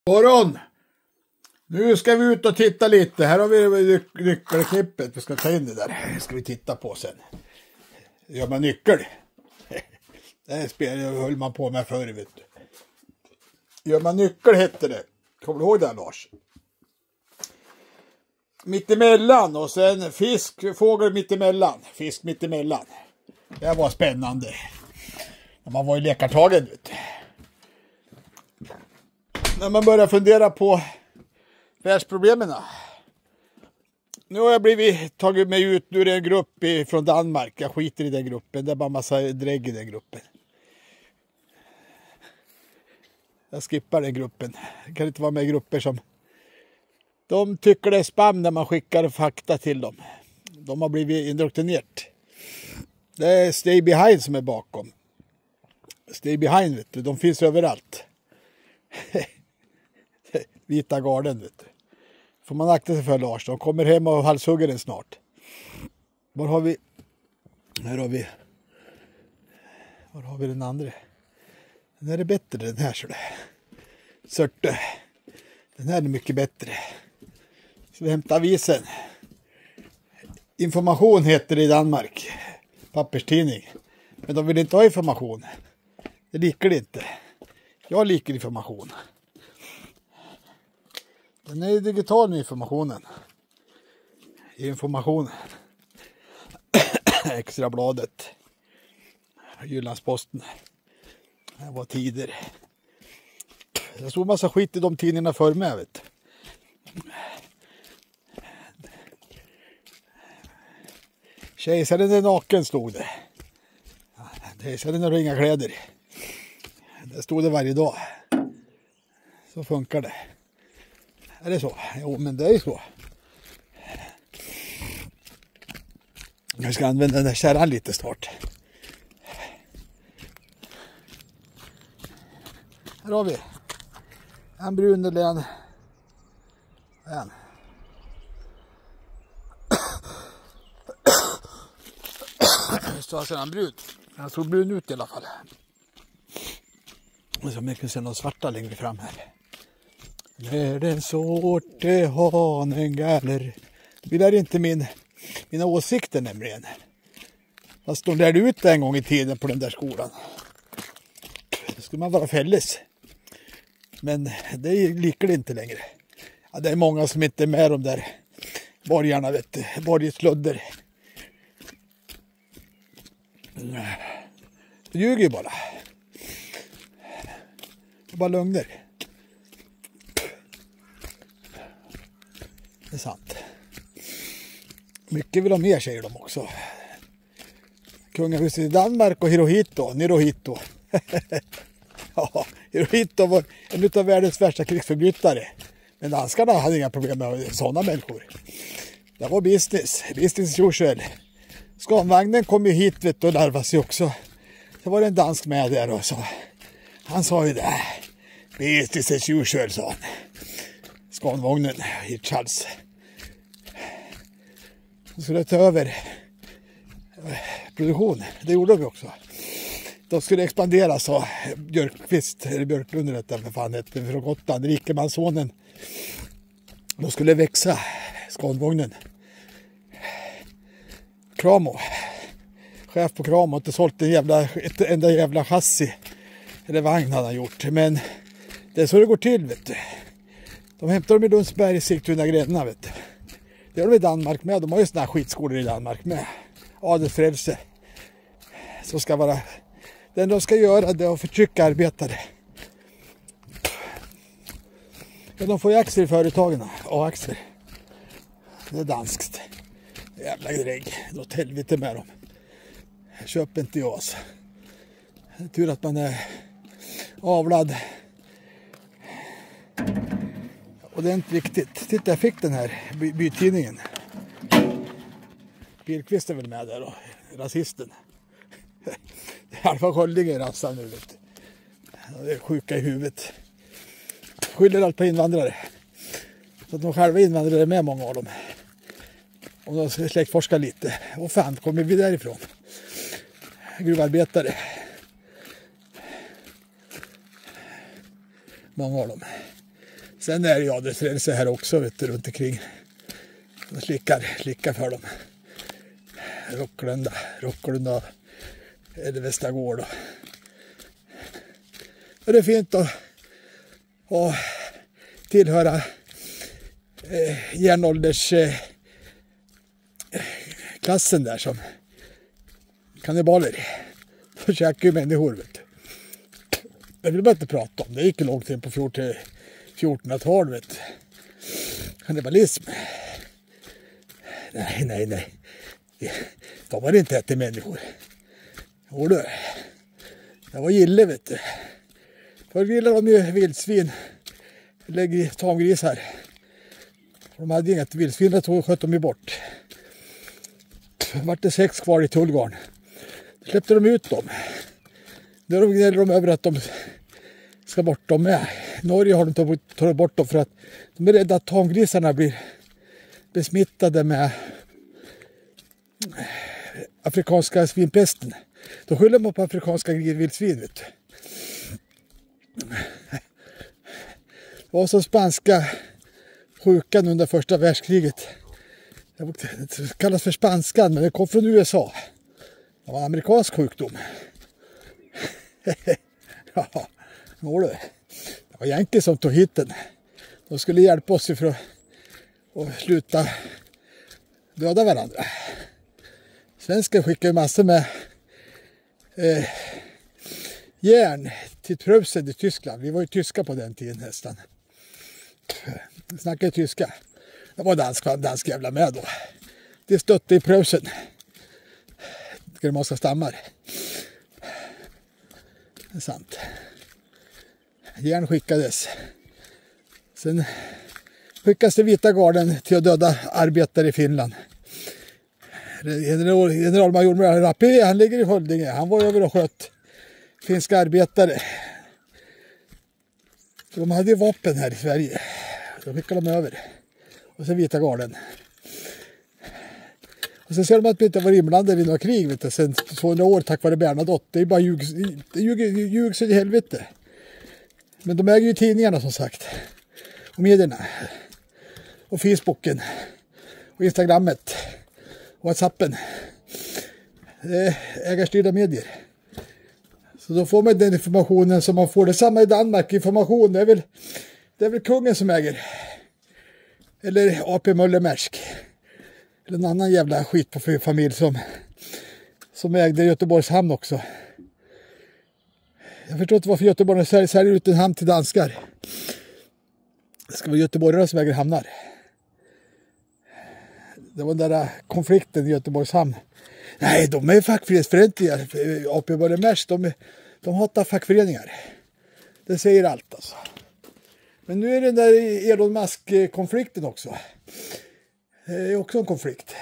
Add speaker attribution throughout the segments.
Speaker 1: Morgon! Nu ska vi ut och titta lite. Här har vi nyckelknippet. Vi ska ta in det där. Det ska vi titta på sen. Gör man nyckel? Det höll man på med förr, vet du. Gör man nyckel hette det. Kommer du ihåg det, Lars? Mittemellan och sen fisk, fågel mittemellan. Fisk mittemellan. Det var spännande. När man var i lekartagen, vet du. När man börjar fundera på världsproblemen. Nu har jag tagit mig ut ur en grupp från Danmark. Jag skiter i den gruppen. Det är bara massa drägg i den gruppen. Jag skippar den gruppen. Jag kan inte vara med i grupper som... De tycker det är spam när man skickar fakta till dem. De har blivit indoktrinerat. Det är Stay Behind som är bakom. Stay Behind, vet du. De finns överallt. Vita garden, vet du. Får man akta sig för, Lars. De kommer hem och halshugger den snart. Var har vi... Här har vi... Var har vi den andra? Den här är bättre, den här, så det. Sörte. Den här är mycket bättre. Så vi hämtar avisen. Information heter det i Danmark. Papperstidning. Men de vill inte ha information. Det likar det inte. Jag likar information. Den är digital med informationen. Informationen. Extrabladet. Jyllandsposten. Det var tider. Jag såg massa skit i de tidningarna för mig, vet. Kejsaren är naken, stod det. Kejsaren har inga kläder. Det stod det varje dag. Så funkar det. Är det så? Jo, men det är ju så. Jag ska använda den där kärran lite snart. Här har vi en brun eller en. Så ser han brun. Han såg brun ut i alla fall. Och så mycket ser någon svarta längre fram här. När den sorte hanen galler. Det är inte mina åsikter nämligen. Fast de lärde ut det en gång i tiden på den där skolan. Då skulle man vara fälles. Men det likar det inte längre. Ja, det är många som inte är med de där borgarna, vet du. Borgesludder. Det ljuger ju bara. Det är bara lögner. Det är sant. Mycket vill ha mer, säger de också. Kungahuset i Danmark och Hirohito. Ja, Hirohito var en av världens värsta krigsförbrytare. Men danskarna hade inga problem med sådana människor. Det var business as usual. Skanvagnen kom ju hit, vet du, och larvade sig också. Så var det en dansk med där och så. Han sa ju det. Business as usual, sa han. Skanvagnen, Hirtshals. De skulle ta över produktion. Det gjorde de också. De skulle expandera, sa Björkqvist, eller Björklund, rätt för fan hette, från Gotland, rikemanssonen. De skulle växa, Skanvagnen. Kramo, chef på Kramo, inte sålt ett enda jävla chassi eller vagn hade han gjort. Men det är så det går till, vet du. De hämtar dem i Lundsberg i Sigtuna Gränna, vet du. Det är de i Danmark med. De har ju såna här skitskolor i Danmark med. Adelsfrälse. Så ska vara... Den de ska göra det är att förtrycka arbetare. Ja, de får ju aktier i företagen. Och aktier. Det är danskt. Jävla drägg. Då åt helvete med dem. Köper inte jag, alltså. Det är tur att man är avlad. Och det är inte viktigt. Titta, jag fick den här bytidningen. Billqvist är väl med där då. Rasisten. Det är Alfa Skölding rassar nu, vet du. Det är sjuka i huvudet. Skyller allt på invandrare. Så att de själva invandrare är med, många av dem. Och de släktforskar lite. Och fan, kommer vi därifrån? Gruvarbetare. Många av dem. Sen är det ju adelsrörelse här också, vet du, runt omkring. De slickar för dem. Rocklunda eller Västergård. Och det är fint att tillhöra järnålders klassen där som kannibaler. De käkar ju människor, vet du. Det vill man inte prata om. Det gick ju långt in på 1400-talet. Kannibalism. Nej. De var inte ätit människor. Jo du. Det var gille, vet du. Förr gillade de ju vildsvin. Lägg tamgris här. De hade inget vildsvin, då sköt de ju bort. Vart det 6 kvar i Tullgarn. Då släppte de ut dem. Där gnäller de över att de ska bort dem med. I Norge har de tagit bort dem för att de är rädda att tamgrisarna blir besmittade med afrikanska svinpesten. Då skyller man på afrikanska vildsvin, vet du. Det var så spanska sjukan under första världskriget. Det kallas för spanskan, men det kom från USA. Det var en amerikansk sjukdom. Ja, det var Yankee som tog hit den. De skulle hjälpa oss för att sluta döda varandra. Svenskar skickade ju massor med järn till Preussen i Tyskland. Vi var ju tyska på den tiden nästan. Vi snackade tyska. Det var dansk jävla med då. Det stötte i Preussen. Germanska stammar. Det är sant. Järn skickades. Sen skickades det vita garden till att döda arbetare i Finland. Generalmajor Rappi, han ligger i Huddinge. Han var över och sköt finska arbetare. Så de hade ju vapen här i Sverige. Då skickade de över. Och sen vita garden. Och sen ser de att de inte var inblandade i några krig, vet du, sen 200 år tack vare Bernadotte. Det är bara ljug så i helvete. Men de äger ju tidningarna som sagt. Och medierna. Och Facebooken. Och Instagrammet. Och Whatsappen. Ägarstyrda medier. Så då får man den informationen som man får. Det samma i Danmark. Information, det är väl kungen som äger. Eller AP Møller-Mærsk. Eller en annan jävla skit på familj som ägde Göteborgs hamn också. Jag förstår inte varför Göteborg säljer ut en hamn till danskar. Det ska vara göteborgare som äger hamnar. Det var den där konflikten i Göteborgs hamn. Nej, de är fackföreningsfientliga. AP Møller-Mærsk, de hatar fackföreningar. Det säger allt alltså. Men nu är det den där Elon Musk-konflikten också. Det är också en konflikt.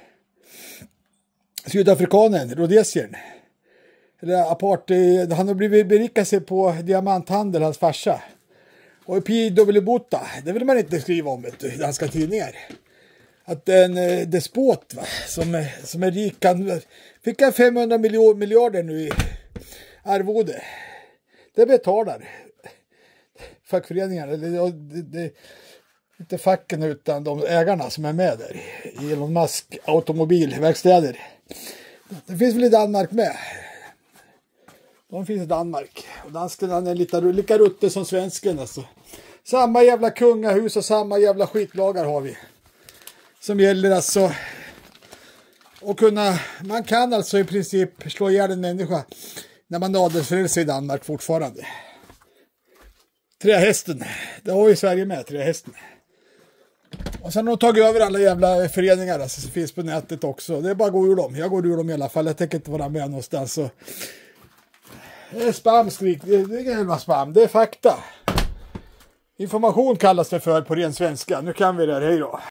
Speaker 1: Sydafrikanen, Rhodesiern. Eller apartheid, han har blivit berikad sig på diamanthandel, hans farsa. Och P.W. Botha, det vill man inte skriva om i danska tidningar. Att en despot, va, som är rik, han fick 500 miljarder nu i arvode. Det betalar fackföreningar, det inte facken utan de ägarna som är med där i Elon Musk automobilverkstäder. Det finns väl i Danmark med. De finns i Danmark. Och danskarna är lika rutte som svensken alltså. Samma jävla kungahus och samma jävla skitlagar har vi. Som gäller alltså att man kan alltså i princip slå ihjäl en människa när man adelsför sig i Danmark fortfarande. Trähästen, det har vi i Sverige med, trähästen. Och sen har de tagit över alla jävla föreningar alltså, som finns på nätet också. Det är bara att gå ur dem. Jag går ur dem i alla fall. Jag tänker inte vara med någonstans. Så. Det är spamskrik. Det är ingen spam. Det är fakta. Information kallas det för på ren svenska. Nu kan vi det här. Hej då.